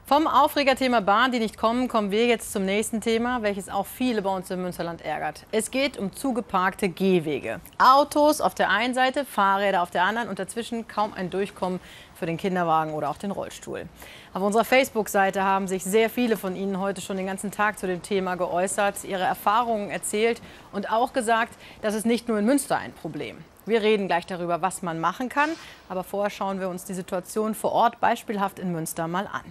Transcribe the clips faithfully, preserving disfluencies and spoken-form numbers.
Vom Aufregerthema Bahn, die nicht kommen, kommen wir jetzt zum nächsten Thema, welches auch viele bei uns im Münsterland ärgert. Es geht um zugeparkte Gehwege. Autos auf der einen Seite, Fahrräder auf der anderen und dazwischen kaum ein Durchkommen für den Kinderwagen oder auch den Rollstuhl. Auf unserer Facebook-Seite haben sich sehr viele von Ihnen heute schon den ganzen Tag zu dem Thema geäußert, ihre Erfahrungen erzählt und auch gesagt, das ist nicht nur in Münster ein Problem. Wir reden gleich darüber, was man machen kann, aber vorher schauen wir uns die Situation vor Ort beispielhaft in Münster mal an.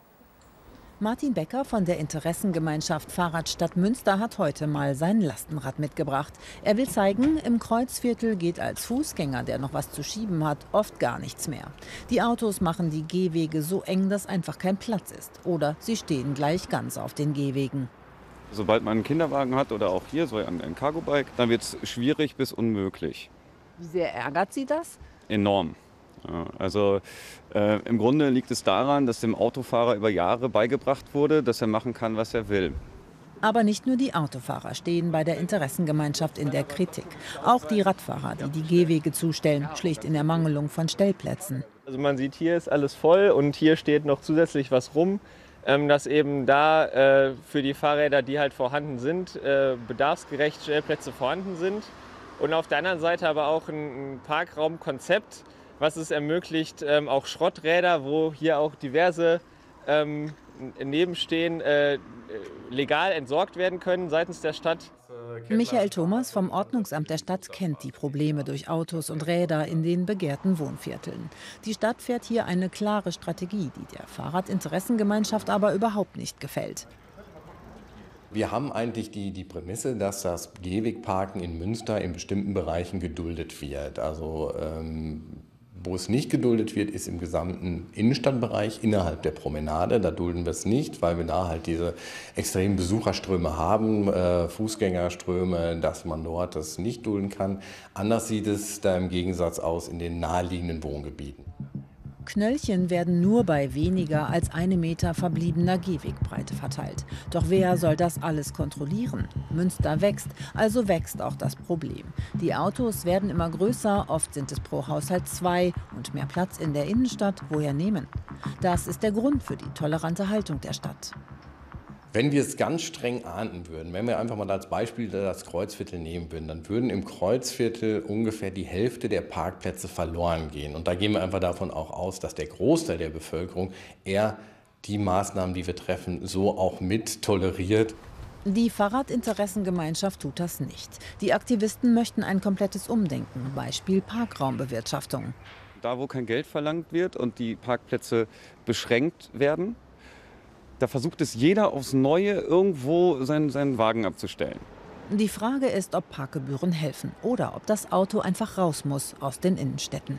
Martin Becker von der Interessengemeinschaft Fahrradstadt Münster hat heute mal sein Lastenrad mitgebracht. Er will zeigen, im Kreuzviertel geht als Fußgänger, der noch was zu schieben hat, oft gar nichts mehr. Die Autos machen die Gehwege so eng, dass einfach kein Platz ist. Oder sie stehen gleich ganz auf den Gehwegen. Sobald man einen Kinderwagen hat oder auch hier so ein, ein Cargo-Bike, dann wird es schwierig bis unmöglich. Wie sehr ärgert Sie das? Enorm. Ja, also äh, im Grunde liegt es daran, dass dem Autofahrer über Jahre beigebracht wurde, dass er machen kann, was er will. Aber nicht nur die Autofahrer stehen bei der Interessengemeinschaft in der Kritik. Auch die Radfahrer, die die Gehwege zustellen, schlicht in der Mangelung von Stellplätzen. Also man sieht, hier ist alles voll und hier steht noch zusätzlich was rum, ähm, dass eben da äh, für die Fahrräder, die halt vorhanden sind, äh, bedarfsgerecht Stellplätze vorhanden sind. Und auf der anderen Seite aber auch ein, ein Parkraumkonzept, was es ermöglicht, ähm, auch Schrotträder, wo hier auch diverse ähm, nebenstehen, äh, legal entsorgt werden können seitens der Stadt. Michael Thomas vom Ordnungsamt der Stadt kennt die Probleme durch Autos und Räder in den begehrten Wohnvierteln. Die Stadt fährt hier eine klare Strategie, die der Fahrradinteressengemeinschaft aber überhaupt nicht gefällt. Wir haben eigentlich die, die Prämisse, dass das Gehwegparken in Münster in bestimmten Bereichen geduldet wird. Also ähm, wo es nicht geduldet wird, ist im gesamten Innenstadtbereich innerhalb der Promenade. Da dulden wir es nicht, weil wir da halt diese extremen Besucherströme haben, äh, Fußgängerströme, dass man dort das nicht dulden kann. Anders sieht es da im Gegensatz aus in den naheliegenden Wohngebieten. Knöllchen werden nur bei weniger als einem Meter verbliebener Gehwegbreite verteilt. Doch wer soll das alles kontrollieren? Münster wächst, also wächst auch das Problem. Die Autos werden immer größer, oft sind es pro Haushalt zwei und mehr Platz in der Innenstadt, woher nehmen? Das ist der Grund für die tolerante Haltung der Stadt. Wenn wir es ganz streng ahnden würden, wenn wir einfach mal als Beispiel das Kreuzviertel nehmen würden, dann würden im Kreuzviertel ungefähr die Hälfte der Parkplätze verloren gehen. Und da gehen wir einfach davon auch aus, dass der Großteil der Bevölkerung eher die Maßnahmen, die wir treffen, so auch mit toleriert. Die Fahrradinteressengemeinschaft tut das nicht. Die Aktivisten möchten ein komplettes Umdenken, Beispiel Parkraumbewirtschaftung. Da, wo kein Geld verlangt wird und die Parkplätze beschränkt werden, da versucht es jeder aufs Neue, irgendwo seinen, seinen Wagen abzustellen. Die Frage ist, ob Parkgebühren helfen oder ob das Auto einfach raus muss aus den Innenstädten.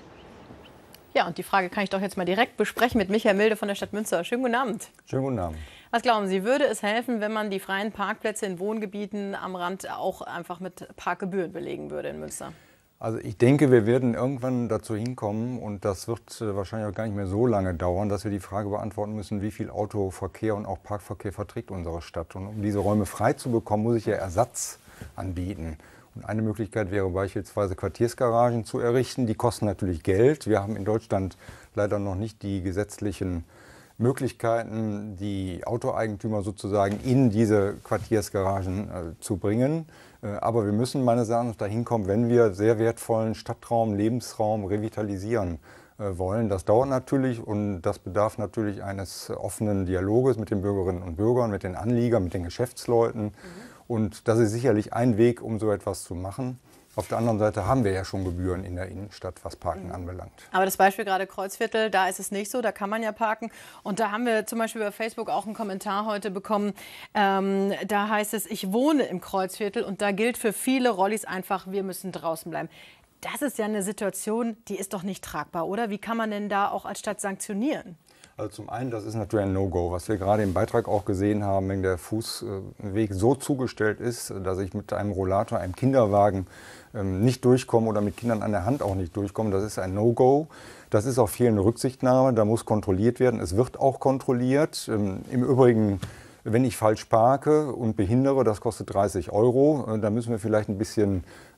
Ja, und die Frage kann ich doch jetzt mal direkt besprechen mit Michael Milde von der Stadt Münster. Schönen guten Abend. Schönen guten Abend. Was glauben Sie, würde es helfen, wenn man die freien Parkplätze in Wohngebieten am Rand auch einfach mit Parkgebühren belegen würde in Münster? Also ich denke, wir werden irgendwann dazu hinkommen, und das wird wahrscheinlich auch gar nicht mehr so lange dauern, dass wir die Frage beantworten müssen, wie viel Autoverkehr und auch Parkverkehr verträgt unsere Stadt. Und um diese Räume frei zu bekommen, muss ich ja Ersatz anbieten. Und eine Möglichkeit wäre beispielsweise Quartiersgaragen zu errichten. Die kosten natürlich Geld. Wir haben in Deutschland leider noch nicht die gesetzlichen Möglichkeiten, die Autoeigentümer sozusagen in diese Quartiersgaragen äh, zu bringen. Äh, aber wir müssen meines Erachtens dahin kommen, wenn wir sehr wertvollen Stadtraum, Lebensraum revitalisieren äh, wollen. Das dauert natürlich und das bedarf natürlich eines offenen Dialoges mit den Bürgerinnen und Bürgern, mit den Anliegern, mit den Geschäftsleuten. Mhm. Und das ist sicherlich ein Weg, um so etwas zu machen. Auf der anderen Seite haben wir ja schon Gebühren in der Innenstadt, was Parken mhm. anbelangt. Aber das Beispiel gerade Kreuzviertel, da ist es nicht so, da kann man ja parken. Und da haben wir zum Beispiel bei Facebook auch einen Kommentar heute bekommen. Ähm, da heißt es, ich wohne im Kreuzviertel und da gilt für viele Rollis einfach, wir müssen draußen bleiben. Das ist ja eine Situation, die ist doch nicht tragbar, oder? Wie kann man denn da auch als Stadt sanktionieren? Also zum einen, das ist natürlich ein No-Go. Was wir gerade im Beitrag auch gesehen haben, wenn der Fußweg so zugestellt ist, dass ich mit einem Rollator, einem Kinderwagen ähm, nicht durchkomme oder mit Kindern an der Hand auch nicht durchkomme, das ist ein No-Go. Das ist auf fehlende Rücksichtnahme, da muss kontrolliert werden. Es wird auch kontrolliert. Ähm, Im Übrigen, wenn ich falsch parke und behindere, das kostet dreißig Euro. Äh, da müssen wir vielleicht ein bisschen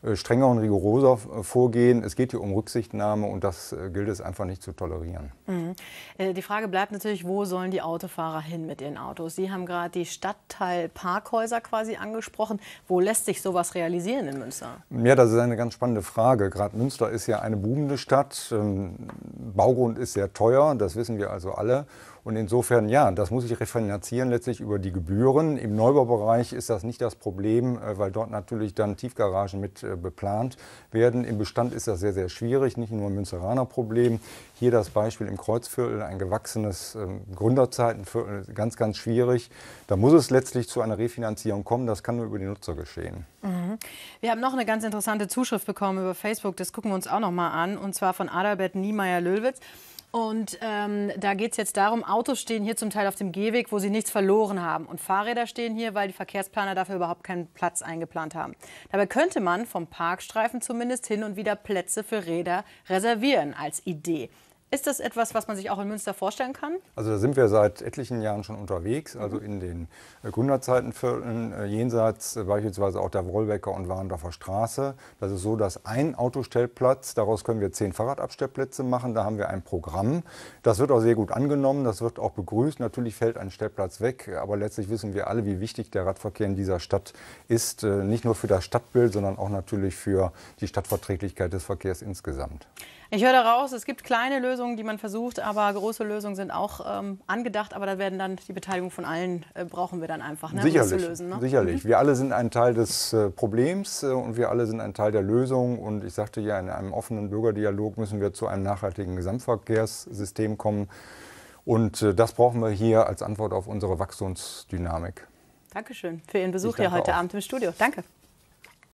strenger und rigoroser vorgehen. Es geht hier um Rücksichtnahme und das gilt es einfach nicht zu tolerieren. Mhm. Die Frage bleibt natürlich, wo sollen die Autofahrer hin mit ihren Autos? Sie haben gerade die Stadtteilparkhäuser quasi angesprochen. Wo lässt sich sowas realisieren in Münster? Ja, das ist eine ganz spannende Frage. Gerade Münster ist ja eine boomende Stadt. Baugrund ist sehr teuer, das wissen wir also alle. Und insofern, ja, das muss sich refinanzieren letztlich über die Gebühren. Im Neubaubereich ist das nicht das Problem, weil dort natürlich dann Tiefgaragen mit beplant werden. Im Bestand ist das sehr, sehr schwierig, nicht nur ein Münsteraner Problem. Hier das Beispiel im Kreuzviertel, ein gewachsenes Gründerzeitenviertel, ganz, ganz schwierig. Da muss es letztlich zu einer Refinanzierung kommen, das kann nur über die Nutzer geschehen. Mhm. Wir haben noch eine ganz interessante Zuschrift bekommen über Facebook, das gucken wir uns auch noch mal an, und zwar von Adalbert Niemeyer-Löhlwitz. Und ähm, da geht es jetzt darum, Autos stehen hier zum Teil auf dem Gehweg, wo sie nichts verloren haben. Und Fahrräder stehen hier, weil die Verkehrsplaner dafür überhaupt keinen Platz eingeplant haben. Dabei könnte man vom Parkstreifen zumindest hin und wieder Plätze für Räder reservieren als Idee. Ist das etwas, was man sich auch in Münster vorstellen kann? Also da sind wir seit etlichen Jahren schon unterwegs, also in den Gründerzeitenvierteln, äh, jenseits äh, beispielsweise auch der Wolbecker und Warendorfer Straße. Das ist so, dass ein Autostellplatz, daraus können wir zehn Fahrradabstellplätze machen, da haben wir ein Programm. Das wird auch sehr gut angenommen, das wird auch begrüßt. Natürlich fällt ein Stellplatz weg, aber letztlich wissen wir alle, wie wichtig der Radverkehr in dieser Stadt ist. Äh, nicht nur für das Stadtbild, sondern auch natürlich für die Stadtverträglichkeit des Verkehrs insgesamt. Ich höre daraus, es gibt kleine Lösungen, die man versucht, aber große Lösungen sind auch ähm, angedacht. Aber da werden dann die Beteiligung von allen, äh, brauchen wir dann einfach, ne, um das zu lösen. Ne? Sicherlich. Wir alle sind ein Teil des äh, Problems äh, und wir alle sind ein Teil der Lösung. Und ich sagte ja, in einem offenen Bürgerdialog müssen wir zu einem nachhaltigen Gesamtverkehrssystem kommen. Und äh, das brauchen wir hier als Antwort auf unsere Wachstumsdynamik. Dankeschön für Ihren Besuch hier heute auch. Abend im Studio. Danke.